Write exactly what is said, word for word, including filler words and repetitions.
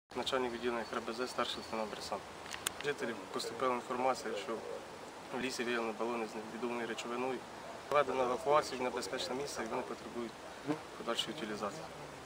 Начальник відділення КРБЗ, старший лейтенант Бресан. Жителів поступила інформація, що в лісі виявлено балони з невідомою речовиною. Проведена евакуація в небезпечне місце і вони потребують подальшої утилізації.